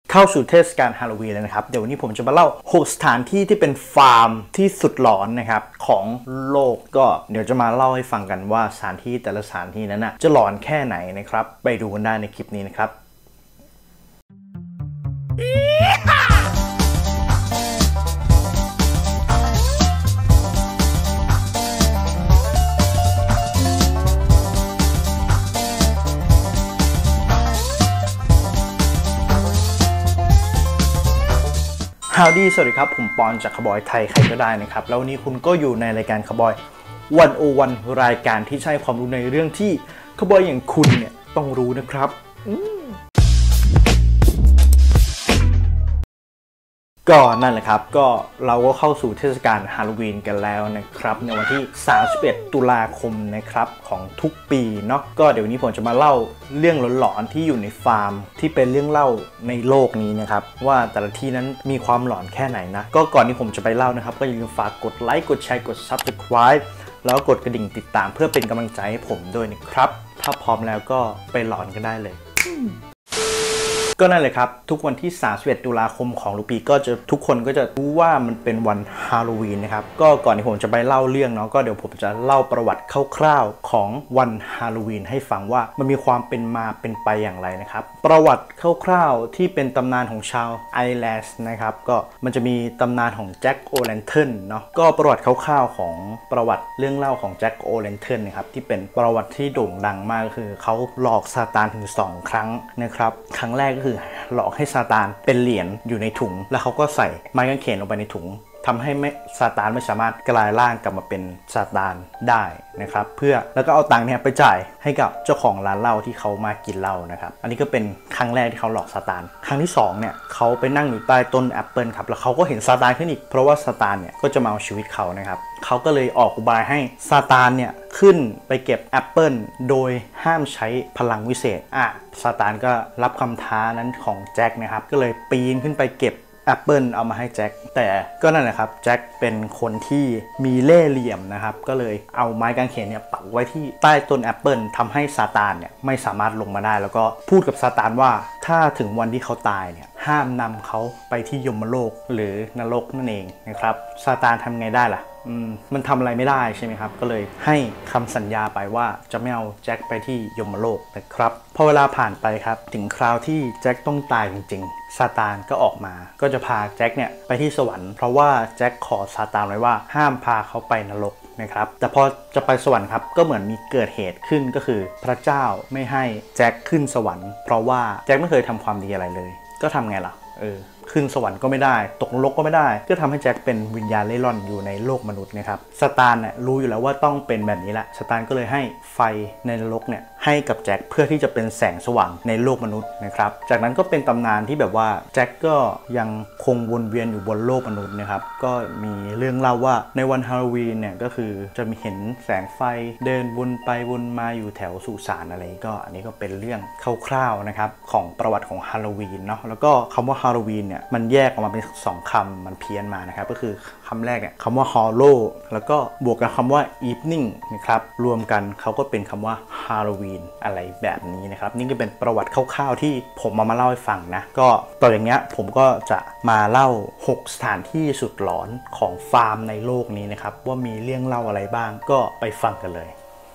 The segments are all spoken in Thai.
เข้าสู่เทศกาลฮาโลวีนแล้วนะครับเดี๋ยววันนี้ผมจะมาเล่า6สถานที่ที่เป็นฟาร์มที่สุดหลอนนะครับของโลกก็เดี๋ยวจะมาเล่าให้ฟังกันว่าสถานที่แต่ละสถานที่นั้นจะหลอนแค่ไหนนะครับไปดูกันได้ในคลิปนี้นะครับฮาวดี้สวัสดีครับผมปอนจากคาร์บอยไทยใครก็ได้นะครับแล้ววันนี้คุณก็อยู่ในรายการคาร์บอย101รายการที่ใช้ความรู้ในเรื่องที่คาร์บอยอย่างคุณเนี่ยต้องรู้นะครับก็นั่นแหละครับก็เราก็เข้าสู่เทศกาลฮาโลวีนกันแล้วนะครับในวันที่31ตุลาคมนะครับของทุกปีเนาะก็เดี๋ยววันนี้ผมจะมาเล่าเรื่องหลอนๆที่อยู่ในฟาร์มที่เป็นเรื่องเล่าในโลกนี้นะครับว่าแต่ละที่นั้นมีความหลอนแค่ไหนนะก็ก่อนที่ผมจะไปเล่านะครับก็อย่าลืมฝากกดไลค์กดแชร์กด Subscribe แล้วก็กดกระดิ่งติดตามเพื่อเป็นกำลังใจให้ผมด้วยนะครับถ้าพร้อมแล้วก็ไปหลอนกันได้เลยก็นั่นเลยครับทุกวันที่31ตุลาคมของทุกปีก็จะทุกคนก็จะรู้ว่ามันเป็นวันฮาโลวีนนะครับก็ก่อนที่ผมจะไปเล่าเรื่องเนาะก็เดี๋ยวผมจะเล่าประวัติคร่าวๆของวันฮาโลวีนให้ฟังว่ามันมีความเป็นมาเป็นไปอย่างไรนะครับประวัติคร่าวๆที่เป็นตำนานของชาวไอร์แลนด์นะครับก็มันจะมีตำนานของแจ็คโอแลนเทิร์นเนาะก็ประวัติคร่าวๆของประวัติเรื่องเล่าของแจ็คโอแลนเทิร์นนะครับที่เป็นประวัติที่โด่งดังมากก็คือเขาหลอกซาตานถึง2 ครั้งนะครับครั้งแรกก็คือหลอกให้ซาตานเป็นเหรียญอยู่ในถุงแล้วเขาก็ใส่ไม้กางเขนลงไปในถุงทำให้ซาตานไม่สามารถกลายร่างกลับมาเป็นซาตานได้นะครับเพื่อแล้วก็เอาตังค์เนี่ยไปจ่ายให้กับเจ้าของร้านเหล้าที่เขามากินเหล้านะครับอันนี้ก็เป็นครั้งแรกที่เขาหลอกซาตานครั้งที่2เนี่ยเขาไปนั่งอยู่ใต้ต้นแอปเปิลครับแล้วเขาก็เห็นซาตานขึ้นอีกเพราะว่าซาตานเนี่ยก็จะมาเอาชีวิตเขานะครับเขาก็เลยออกอุบายให้ซาตานเนี่ยขึ้นไปเก็บแอปเปิลโดยห้ามใช้พลังวิเศษซาตานก็รับคำท้านั้นของแจ็คนะครับก็เลยปีนขึ้นไปเก็บแอปเปิลเอามาให้แจ็คแต่ก็นั่นแหละครับแจ็คเป็นคนที่มีเล่ห์เหลี่ยมนะครับก็เลยเอาไม้กางเขนเนี่ยปักไว้ที่ใต้ต้นแอปเปิลทำให้ซาตานเนี่ยไม่สามารถลงมาได้แล้วก็พูดกับซาตานว่าถ้าถึงวันที่เขาตายเนี่ยห้ามนำเขาไปที่ยมโลกหรือนรกนั่นเองนะครับซาตานทำไงได้ล่ะมันทำอะไรไม่ได้ใช่ไหมครับก็เลยให้คำสัญญาไปว่าจะไม่เอาแจ็คไปที่ยมโลกนะครับพอเวลาผ่านไปครับถึงคราวที่แจ็คต้องตายจริงๆซาตานก็ออกมาก็จะพาแจ็คเนี่ยไปที่สวรรค์เพราะว่าแจ็คขอซาตานไว้ว่าห้ามพาเขาไปนรกนะครับแต่พอจะไปสวรรค์ครับก็เหมือนมีเกิดเหตุขึ้นก็คือพระเจ้าไม่ให้แจ็คขึ้นสวรรค์เพราะว่าแจ็คไม่เคยทำความดีอะไรเลยก็ทำไงล่ะขึ้นสวรรค์ก็ไม่ได้ตกนรกก็ไม่ได้ก็ทำให้แจ็คเป็นวิญญาณเล่ร่อนอยู่ในโลกมนุษย์นะครับซาตานเนี่ยรู้อยู่แล้วว่าต้องเป็นแบบนี้แหละซาตานก็เลยให้ไฟในนรกเนี่ยให้กับแจ็คเพื่อที่จะเป็นแสงสว่างในโลกมนุษย์นะครับจากนั้นก็เป็นตำนานที่แบบว่าแจ็คก็ยังคงวนเวียนอยู่บนโลกมนุษย์นะครับก็มีเรื่องเล่าว่าในวันฮาโลวีนเนี่ยก็คือจะมีเห็นแสงไฟเดินวนไปวนมาอยู่แถวสุสานอะไรก็อันนี้ก็เป็นเรื่องคร่าวๆนะครับของประวัติของฮาโลวีนเนาะแล้วก็คำว่าฮาโลวีนเนี่ยมันแยกออกมาเป็น2 คำมันเพี้ยนมานะครับก็คือคำแรกเนี่ยคำว่า hollow แล้วก็บวกกับคำว่า evening นะครับรวมกันเขาก็เป็นคำว่า Halloween อะไรแบบนี้นะครับนี่ก็เป็นประวัติคร่าวๆที่ผมมาเล่าให้ฟังนะก็ต่ออย่างเงี้ยผมก็จะมาเล่า6สถานที่สุดหลอนของฟาร์มในโลกนี้นะครับว่ามีเรื่องเล่าอะไรบ้างก็ไปฟังกันเลย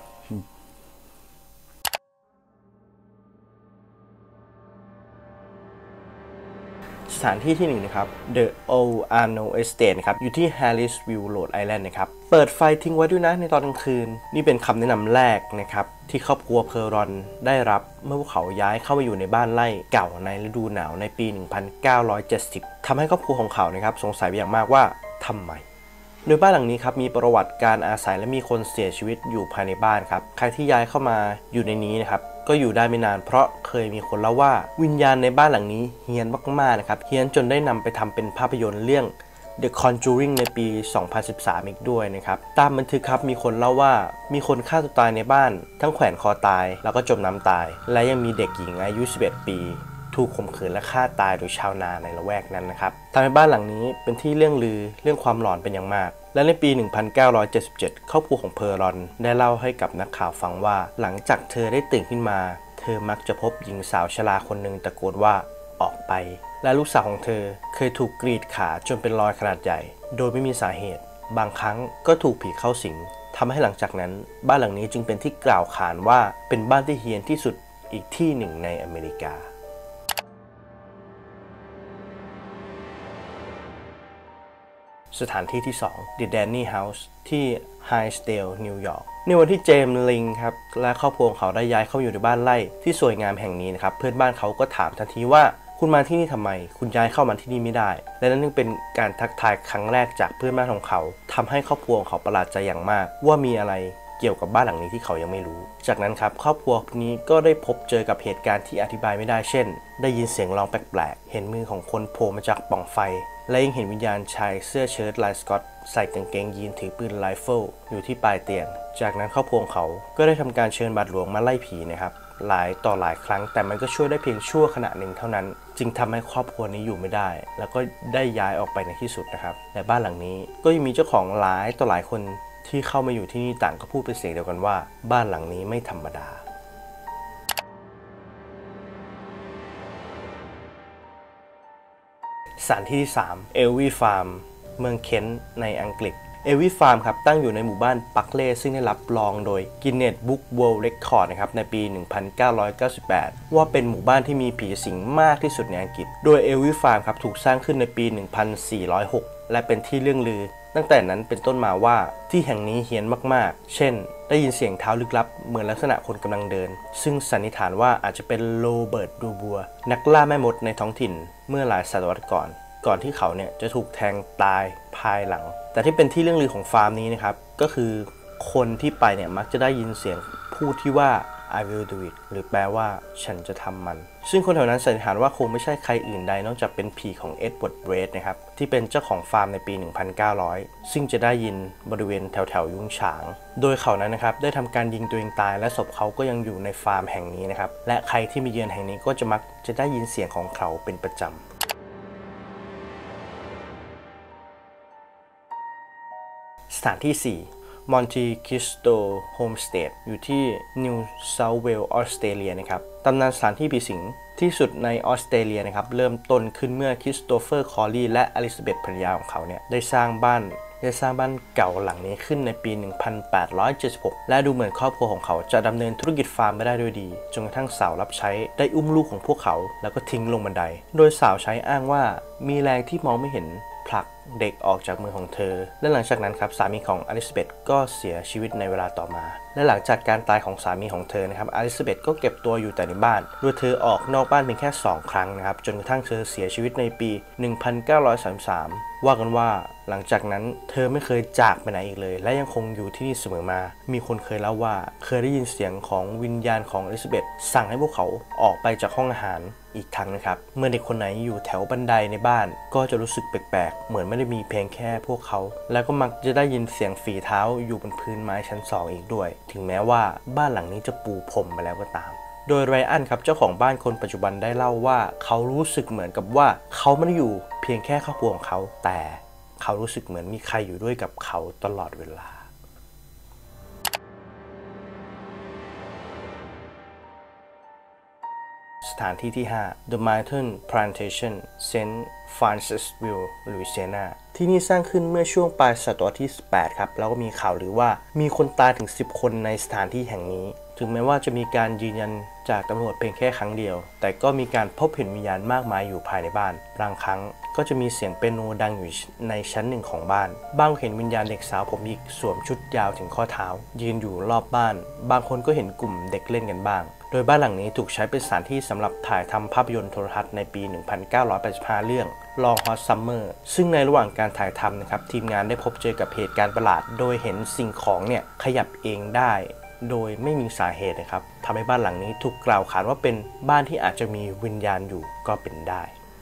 สถานที่ที่1นะครับ The Old Arno Estate นะครับอยู่ที่ Harrisville Rhode Island นะครับเปิดไฟทิ้งไว้ด้วยนะในตอนกลางคืนนี่เป็นคำแนะนำแรกนะครับที่ครอบครัวเพอร์รอนได้รับเมื่อพวกเขาย้ายเข้ามาอยู่ในบ้านไร่เก่าในฤดูหนาวในปี 1970 ทำให้ครอบครัวของเขานะครับสงสัยอย่างมากว่าทำไมโดยบ้านหลังนี้ครับมีประวัติการอาศัยและมีคนเสียชีวิตอยู่ภายในบ้านครับใครที่ย้ายเข้ามาอยู่ในนี้นะครับก็อยู่ได้ไม่นานเพราะเคยมีคนเล่าว่าวิญญาณในบ้านหลังนี้เฮี้ยนมากๆนะครับเฮี้ยนจนได้นำไปทำเป็นภาพยนตร์เรื่อง The Conjuring ในปี 2013 อีกด้วยนะครับตามบันทึกครับมีคนเล่าว่ามีคนฆ่าตัวตายในบ้านทั้งแขวนคอตายแล้วก็จมน้ำตายและยังมีเด็กหญิงอายุ 11 ปีถูกข่มขืนและฆ่าตายโดยชาวนาในละแวกนั้นนะครับทำให้บ้านหลังนี้เป็นที่เรื่องลือเรื่องความหลอนเป็นอย่างมากและในปี 1977 ครอบครัวของเพอร์รอนได้เล่าให้กับนักข่าวฟังว่าหลังจากเธอได้ตื่นขึ้นมาเธอมักจะพบหญิงสาวชราคนหนึ่งตะโกนว่าออกไปและลูกสาวของเธอเคยถูกกรีดขาจนเป็นรอยขนาดใหญ่โดยไม่มีสาเหตุบางครั้งก็ถูกผีเข้าสิงทำให้หลังจากนั้นบ้านหลังนี้จึงเป็นที่กล่าวขานว่าเป็นบ้านที่เฮี้ยนที่สุดอีกที่หนึ่งในอเมริกาสถานที่ที่ 2 The Danny House ที่ Highsdale นิวยอร์กในวันที่เจมส์ลิงครับและครอบครัวของเขาได้ย้ายเข้าอยู่ในบ้านไร่ที่สวยงามแห่งนี้นะครับเพื่อนบ้านเขาก็ถามทันทีว่าคุณมาที่นี่ทำไมคุณย้ายเข้ามาที่นี่ไม่ได้และนั่นจึงเป็นการทักทายครั้งแรกจากเพื่อนบ้านของเขาทำให้ครอบครัวของเขาประหลาดใจอย่างมากว่ามีอะไรเกี่ยวกับบ้านหลังนี้ที่เขายังไม่รู้จากนั้นครับครอบครัวนี้ก็ได้พบเจอกับเหตุการณ์ที่อธิบายไม่ได้เช่นได้ยินเสียงร้องแปลกๆเห็นมือของคนโผล่มาจากปล่องไฟและยังเห็นวิญญาณชายเสื้อเชิ้ตลายสกอตใส่กางเกงยีนถือปืนไรเฟิลอยู่ที่ปลายเตียงจากนั้นครอบครัวของเขาก็ได้ทำการเชิญบาทหลวงมาไล่ผีนะครับหลายต่อหลายครั้งแต่มันก็ช่วยได้เพียงชั่วขณะหนึ่งเท่านั้นจึงทำให้ครอบครัวนี้อยู่ไม่ได้แล้วก็ได้ย้ายออกไปในที่สุดนะครับและบ้านหลังนี้ก็ยังมีเจ้าของหลายต่อหลายคนที่เข้ามาอยู่ที่นี่ต่างก็พูดเป็นเสียงเดียวกันว่าบ้านหลังนี้ไม่ธรรมดาสถานที่ที่ 3 เอลวีฟาร์มเมืองเคนต์ในอังกฤษเอลวีฟาร์มครับตั้งอยู่ในหมู่บ้านปักเล่ซึ่งได้รับรองโดย Guinness Book World Record นะครับในปี 1998 ว่าเป็นหมู่บ้านที่มีผีสิงมากที่สุดในอังกฤษโดยเอลวีฟาร์มครับถูกสร้างขึ้นในปี 1406 และเป็นที่เรื่องลือตั้งแต่นั้นเป็นต้นมาว่าที่แห่งนี้เฮี้ยนมากๆเช่นได้ยินเสียงเท้าลึกลับเหมือนลักษณะคนกำลังเดินซึ่งสันนิษฐานว่าอาจจะเป็นโรเบิร์ต ดูบัวนักล่าแม่มดในท้องถิ่นเมื่อหลายศตวรรษก่อนที่เขาเนี่ยจะถูกแทงตายภายหลังแต่ที่เป็นที่เรื่องลือของฟาร์มนี้นะครับก็คือคนที่ไปเนี่ยมักจะได้ยินเสียงพูดที่ว่า I will do it หรือแปลว่าฉันจะทำมันซึ่งคนแถวนั้นสันนิษฐานว่าคงไม่ใช่ใครอื่นใดนอกจากเป็นผีของเอ็ดเวิร์ด เบรดนะครับที่เป็นเจ้าของฟาร์มในปี 1900 ซึ่งจะได้ยินบริเวณแถวยุ้งฉางโดยเขานั้นนะครับได้ทำการยิงตัวเองตายและศพเขาก็ยังอยู่ในฟาร์มแห่งนี้นะครับและใครที่มาเยือนแห่งนี้ก็มักจะได้ยินเสียงของเขาเป็นประจำสถานที่ 4 มอนติคริสโตโฮมสเตดอยู่ที่นิวเซาท์เวลส์ออสเตรเลียนะครับตำนานสถานที่ผีสิงที่สุดในออสเตรเลียนะครับเริ่มต้นขึ้นเมื่อคริสโตเฟอร์คอลลีและอลิซาเบธภรรยาของเขาเนี่ยได้สร้างบ้านเก่าหลังนี้ขึ้นในปี 1876 และดูเหมือนครอบครัวของเขาจะดำเนินธุรกิจฟาร์มไปได้ด้วยดีจนกระทั่งสาวรับใช้ได้อุ้มลูกของพวกเขาแล้วก็ทิ้งลงบันไดโดยสาวใช้อ้างว่ามีแรงที่มองไม่เห็นผลักเด็กออกจากมือของเธอและหลังจากนั้นครับสามีของอลิซาเบธก็เสียชีวิตในเวลาต่อมาและหลังจากการตายของสามีของเธอนะครับอลิซาเบธก็เก็บตัวอยู่แต่ในบ้านโดยเธอออกนอกบ้านเพียงแค่2 ครั้งนะครับจนกระทั่งเธอเสียชีวิตในปี 1933 ว่ากันว่าหลังจากนั้นเธอไม่เคยจากไปไหนอีกเลยและยังคงอยู่ที่นี่เสมอมามีคนเคยเล่าว่าเคยได้ยินเสียงของวิญญาณของอลิซาเบธสั่งให้พวกเขาออกไปจากห้องอาหารอีกครั้งนะครับเมื่อเด็กคนไหนอยู่แถวบันไดในบ้านก็จะรู้สึกแปลกๆเหมือนไม่ได้มีเพียงแค่พวกเขาแล้วก็มักจะได้ยินเสียงฝีเท้าอยู่บนพื้นไม้ชั้น 2อีกด้วยถึงแม้ว่าบ้านหลังนี้จะปูพรมไปแล้วก็ตามโดยไรอันครับเจ้าของบ้านคนปัจจุบันได้เล่าว่าเขารู้สึกเหมือนกับว่าเขาไม่ได้อยู่เพียงแค่ครอบครัวของเขาแต่เขารู้สึกเหมือนมีใครอยู่ด้วยกับเขาตลอดเวลาสถานที่ที่ 5 The Mountain Plantation St. Francisville Louisiana ที่นี่สร้างขึ้นเมื่อช่วงปลายศตวรรษที่ 18 ครับแล้วก็มีข่าวหรือว่ามีคนตายถึง 10 คนในสถานที่แห่งนี้ถึงแม้ว่าจะมีการยืนยันจากตำรวจเพียงแค่ครั้งเดียวแต่ก็มีการพบเห็นวิญญาณมากมายอยู่ภายในบ้านบางครั้งก็จะมีเสียงเปียโนดังอยู่ในชั้น 1ของบ้านบางเห็นวิญญาณเด็กสาวผมหยิกสวมชุดยาวถึงข้อเท้ายืนอยู่รอบบ้านบางคนก็เห็นกลุ่มเด็กเล่นกันบ้างโดยบ้านหลังนี้ถูกใช้เป็นสถานที่สำหรับถ่ายทำภาพยนตร์โทรทัศน์ในปี 1985 เรื่อง Long Hot Summer ซึ่งในระหว่างการถ่ายทำนะครับทีมงานได้พบเจอกับเหตุการณ์ประหลาดโดยเห็นสิ่งของเนี่ยขยับเองได้โดยไม่มีสาเหตุนะครับทำให้บ้านหลังนี้ถูกกล่าวขานว่าเป็นบ้านที่อาจจะมีวิญญาณอยู่ก็เป็นได้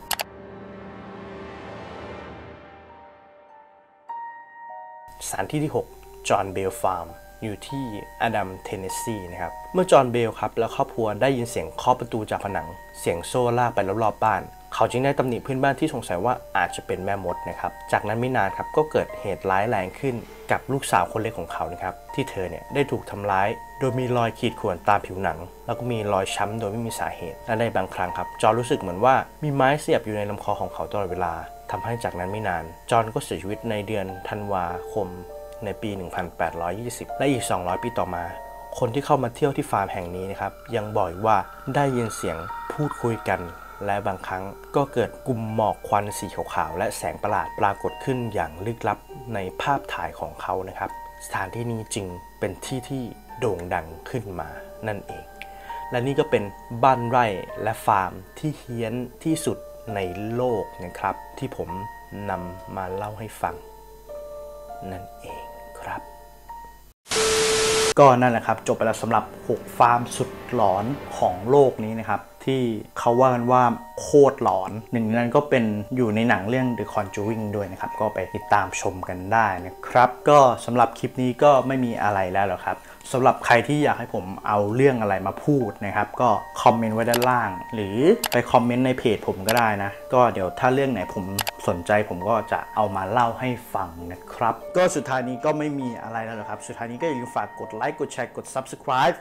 สถานที่ที่ 6 จอห์นเบลฟาร์มอยู่ที่อดัมเทนเนสซีนะครับ เมื่อจอห์นเบลครับและครอบครัวได้ยินเสียงเคาะประตูจากผนังเสียงโซ่ลากไปรอบๆบ้านเขาจึงได้ตำหนิเพื่อนบ้านที่สงสัยว่าอาจจะเป็นแม่มดนะครับจากนั้นไม่นานครับก็เกิดเหตุร้ายแรงขึ้นกับลูกสาวคนเล็กของเขานะครับที่เธอเนี่ยได้ถูกทำร้ายโดยมีรอยขีดข่วนตามผิวหนังแล้วก็มีรอยช้ำโดยไม่มีสาเหตุและในบางครั้งครับจอห์นรู้สึกเหมือนว่ามีไม้เสียบอยู่ในลำคอของเขาตลอดเวลาทำให้จากนั้นไม่นานจอห์นก็เสียชีวิตในเดือนธันวาคมในปี 1820 และอีก 200 ปีต่อมาคนที่เข้ามาเที่ยวที่ฟาร์มแห่งนี้นะครับยังบอกว่าได้ยินเสียงพูดคุยกันและบางครั้งก็เกิดกลุ่มหมอกควันสีขาวๆและแสงประหลาดปรากฏขึ้นอย่างลึกลับในภาพถ่ายของเขานะครับสถานที่นี้จึงเป็นที่ที่โด่งดังขึ้นมานั่นเองและนี่ก็เป็นบ้านไร่และฟาร์มที่เฮี้ยนที่สุดในโลกนะครับที่ผมนำมาเล่าให้ฟังนั่นเองครับก็นั่นแหละครับจบไปแล้วสำหรับ6ฟาร์มสุดหลอนของโลกนี้นะครับที่เขาว่ากันว่าโคตรหลอนหนึ่งในนั้นก็เป็นอยู่ในหนังเรื่อง The Conjuring ด้วยนะครับก็ไปติดตามชมกันได้นะครับก็สำหรับคลิปนี้ก็ไม่มีอะไรแล้วหรอกครับสำหรับใครที่อยากให้ผมเอาเรื่องอะไรมาพูดนะครับก็คอมเมนต์ไว้ด้านล่างหรือไปคอมเมนต์ในเพจผมก็ได้นะก็เดี๋ยวถ้าเรื่องไหนผมสนใจผมก็จะเอามาเล่าให้ฟังนะครับก็สุดท้ายนี้ก็ไม่มีอะไรแล้วหรอกครับสุดท้ายนี้ก็อย่าลืมฝากกดไลค์กดแชร์กด Subscribe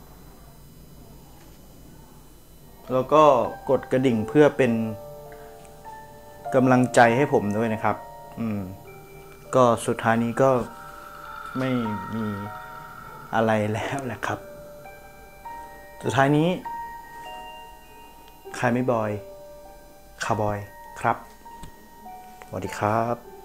แล้วก็กดกระดิ่งเพื่อเป็นกำลังใจให้ผมด้วยนะครับก็สุดท้ายนี้ก็ไม่มีอะไรแล้วแหละครับสุดท้ายนี้ใครไม่บอยคาร์บอยครับสวัสดีครับ